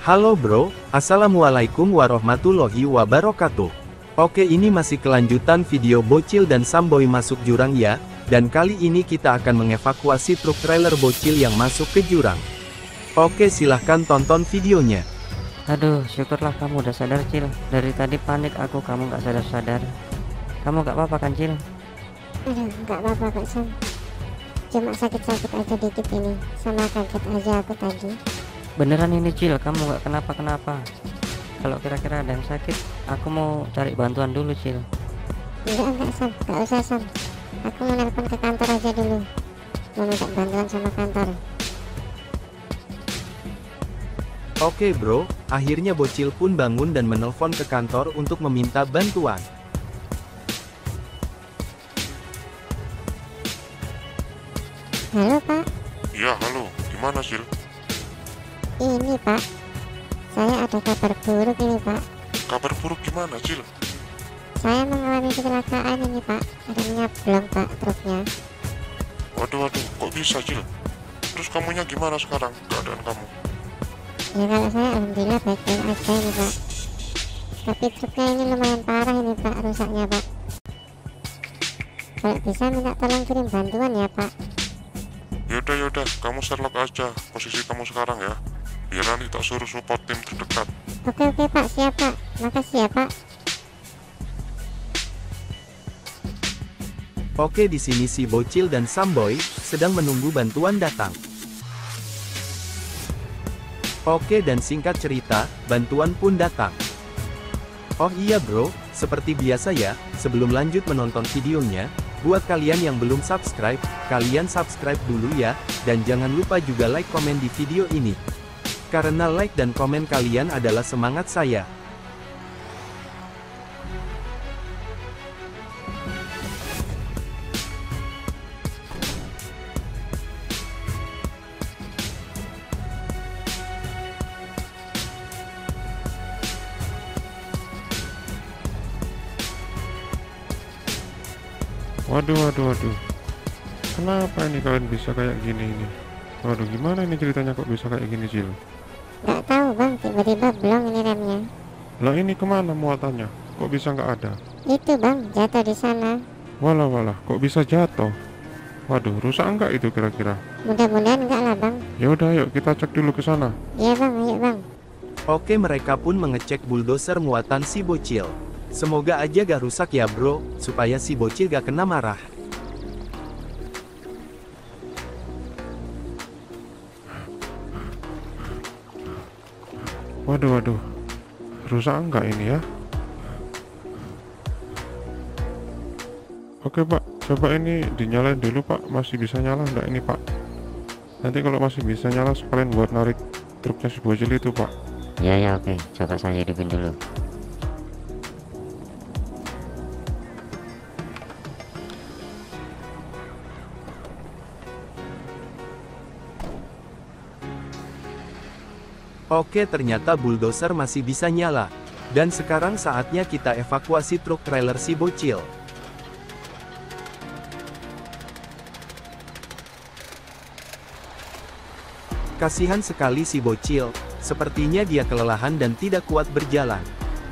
Halo bro, assalamualaikum warahmatullahi wabarakatuh. Oke, ini masih kelanjutan video bocil dan samboy masuk jurang ya, dan kali ini kita akan mengevakuasi truk trailer bocil yang masuk ke jurang. Oke, silahkan tonton videonya. Aduh, syukurlah kamu udah sadar, Cil. Dari tadi panik aku, kamu nggak sadar-sadar. Kamu nggak apa-apa kan, Cil? Aduh, nggak apa-apa Kak Sam. Cuma sakit-sakit aja dikit ini, sama kaget aja aku tadi. Beneran ini, Cil, kamu nggak kenapa-kenapa? Kalau kira-kira ada yang sakit, aku mau cari bantuan dulu, Cil. Enggak Sam, nggak usah Sam. Aku mau nelpon ke kantor aja dulu, mau minta bantuan sama kantor. Oke bro, akhirnya bocil pun bangun dan menelpon ke kantor untuk meminta bantuan. Halo Pak. Iya, halo. Gimana, Sil? Ini Pak, saya ada kabar buruk ini Pak. Kabar buruk gimana, Sil? Saya mengalami kecelakaan ini Pak, remnya belum Pak truknya. Waduh, kok bisa, Sil? Terus kamunya gimana sekarang, keadaan kamu? Ya kalau saya alhamdulillah baik-baik aja ini Pak. Tapi truknya ini lumayan parah ini Pak, rusaknya Pak. Kalau bisa minta tolong kirim bantuan ya Pak. Yaudah, kamu Sherlock aja posisi kamu sekarang ya. Biar nanti tak suruh support tim terdekat. Oke Pak, siap Pak. Makasih ya Pak. Oke, di sini si bocil dan samboy sedang menunggu bantuan datang. Oke, dan singkat cerita, bantuan pun datang. Oh iya bro, seperti biasa ya, sebelum lanjut menonton videonya, buat kalian yang belum subscribe, kalian subscribe dulu ya, dan jangan lupa juga like komen di video ini. Karena like dan komen kalian adalah semangat saya. Waduh. Kenapa ini kalian bisa kayak gini ini? Waduh, gimana ini ceritanya kok bisa kayak gini, Sil? Nggak tahu Bang, tiba-tiba blong ini remnya. Lah ini kemana muatannya? Kok bisa nggak ada? Itu Bang, jatuh di sana. Walah, kok bisa jatuh? Waduh, rusak enggak itu kira-kira? Mudah-mudahan enggak lah Bang. Ya udah, yuk kita cek dulu ke sana. Iya Bang, ayo Bang. Oke, mereka pun mengecek bulldozer muatan si bocil. Semoga aja gak rusak ya bro, supaya si bocil gak kena marah. Waduh, rusak enggak ini ya? Oke Pak, coba ini dinyalain dulu Pak. Masih bisa nyala enggak ini Pak? Nanti kalau masih bisa nyala sekalian buat narik truknya si bocil itu Pak. Ya, oke. Coba saya hidupin dulu. Oke, ternyata bulldozer masih bisa nyala. Dan sekarang saatnya kita evakuasi truk trailer si bocil. Kasihan sekali si bocil, sepertinya dia kelelahan dan tidak kuat berjalan.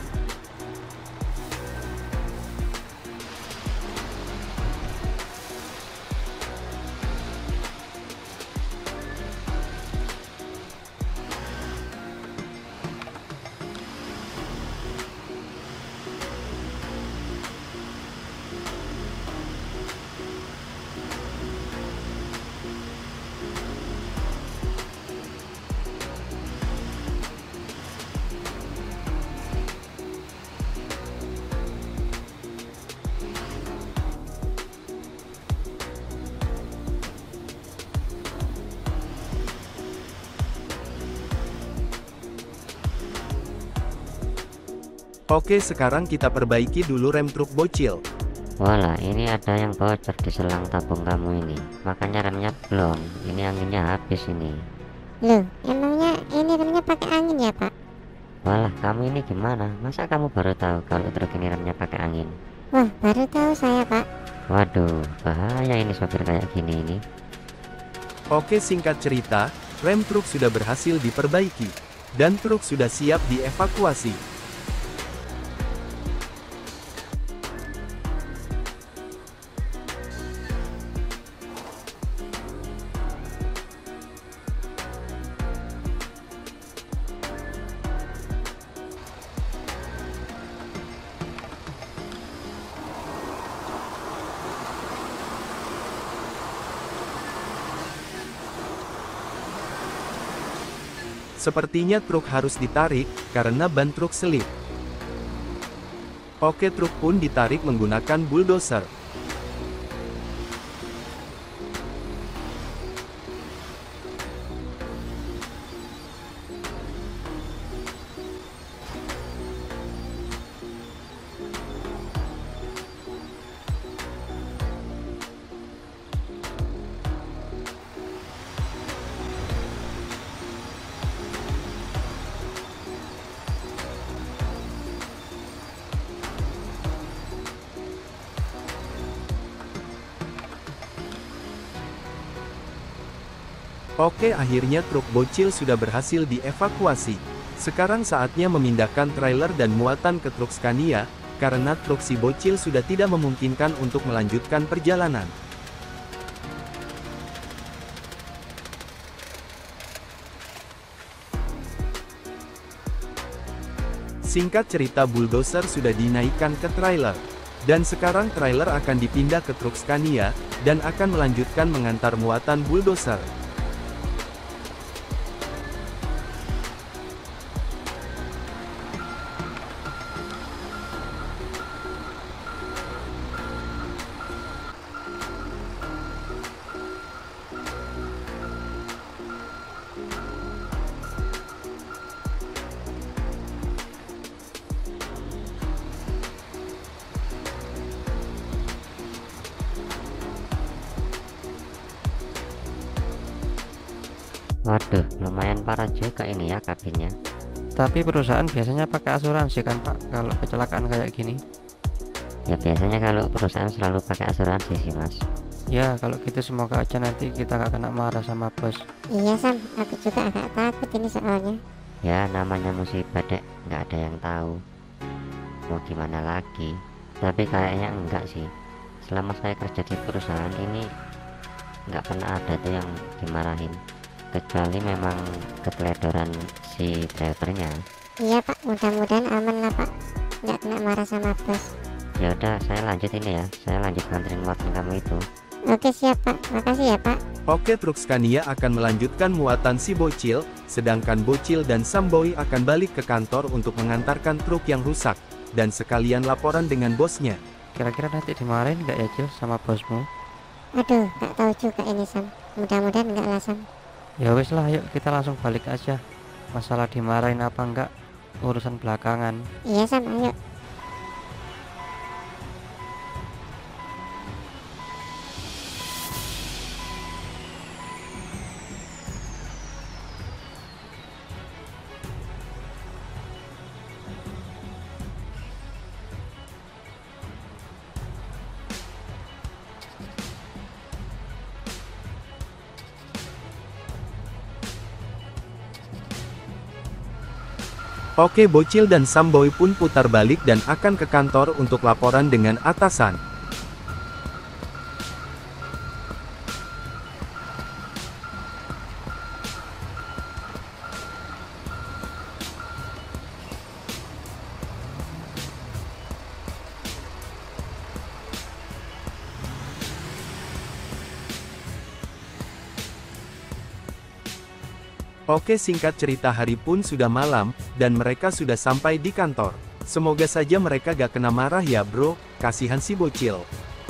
Oke, sekarang kita perbaiki dulu rem truk bocil. Walah, ini ada yang bocor di selang tabung kamu ini. Makanya remnya blong. Ini anginnya habis ini. Loh, emangnya ini remnya pakai angin ya Pak? Walah, kamu ini gimana? Masa kamu baru tahu kalau truk ini remnya pakai angin? Wah, baru tahu saya Pak. Waduh, bahaya ini sopir kayak gini ini. Oke, singkat cerita, rem truk sudah berhasil diperbaiki. dan truk sudah siap dievakuasi. Sepertinya truk harus ditarik, karena ban truk selip. Oke, truk pun ditarik menggunakan bulldozer. Oke, akhirnya truk bocil sudah berhasil dievakuasi. Sekarang saatnya memindahkan trailer dan muatan ke truk Scania, karena truk si bocil sudah tidak memungkinkan untuk melanjutkan perjalanan. Singkat cerita, bulldozer sudah dinaikkan ke trailer. Dan sekarang trailer akan dipindah ke truk Scania, dan akan melanjutkan mengantar muatan bulldozer. Waduh, lumayan parah juga ini ya kabinnya. Tapi perusahaan biasanya pakai asuransi kan Pak, kalau kecelakaan kayak gini? Ya biasanya kalau perusahaan selalu pakai asuransi sih Mas. Ya kalau gitu semoga aja nanti kita nggak kena marah sama bos. Iya Sam, aku juga agak takut ini soalnya. Ya namanya musibah dek, nggak ada yang tahu. Mau gimana lagi? Tapi kayaknya enggak sih. Selama saya kerja di perusahaan ini, nggak pernah ada tuh yang dimarahin. Kecuali memang keteledoran si drivernya. Iya Pak, mudah-mudahan aman lah Pak, nggak kena marah sama bos. Ya udah, saya lanjut ini ya. Saya lanjut nganterin muatan kamu itu. Oke siap Pak, makasih ya Pak. Oke, truk Scania akan melanjutkan muatan si bocil, sedangkan bocil dan Samboy akan balik ke kantor untuk mengantarkan truk yang rusak, dan sekalian laporan dengan bosnya. Kira-kira nanti dimarahin nggak ya Cil sama bosmu? Aduh, nggak tahu juga ini Sam, mudah-mudahan nggak lah Sam. Ya wes lah, yuk kita langsung balik aja. Masalah dimarahin apa enggak urusan belakangan. Iya Sam, ayo. Oke, bocil dan Samboy pun putar balik dan akan ke kantor untuk laporan dengan atasan. Oke, singkat cerita hari pun sudah malam, dan mereka sudah sampai di kantor. Semoga saja mereka gak kena marah ya bro, kasihan si bocil.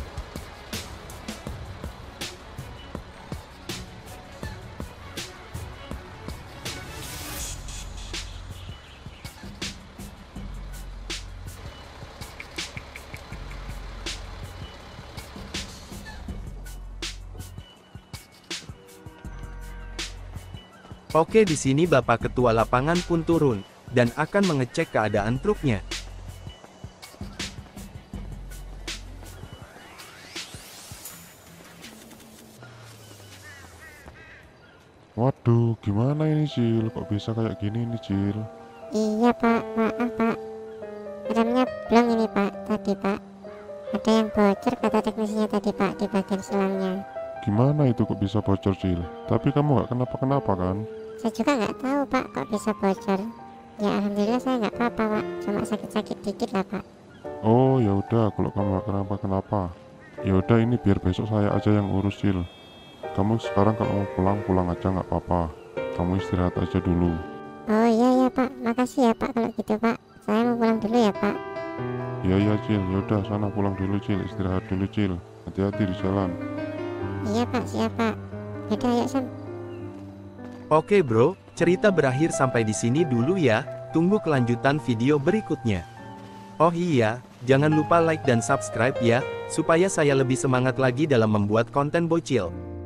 Oke, di sini Bapak Ketua Lapangan pun turun, dan akan mengecek keadaan truknya. Waduh, gimana ini Cil? Kok bisa kayak gini nih Cil? Iya pak, maaf pak, remnya belum ini pak, tadi pak ada yang bocor kata teknisinya tadi pak di bagian selangnya. Gimana itu kok bisa bocor Cil? Tapi kamu nggak kenapa-kenapa kan? Saya juga nggak tahu pak kok bisa bocor. Ya alhamdulillah saya nggak apa-apa pak, cuma sakit-sakit dikit lah pak. Oh ya udah, kalau kamu nggak kenapa-kenapa, ya udah ini biar besok saya aja yang urus Cil. Kamu sekarang kalau mau pulang aja nggak apa-apa. Kamu istirahat aja dulu. Oh iya ya pak, makasih ya pak kalau gitu pak. Saya mau pulang dulu ya pak. Iya Cil, ya udah sana pulang dulu Cil, istirahat dulu Cil. Hati-hati di jalan. Iya pak, siap pak. Yaudah ayo Sam. Oke bro, cerita berakhir sampai di sini dulu ya. Tunggu kelanjutan video berikutnya. Oh iya, jangan lupa like dan subscribe ya, supaya saya lebih semangat lagi dalam membuat konten bocil.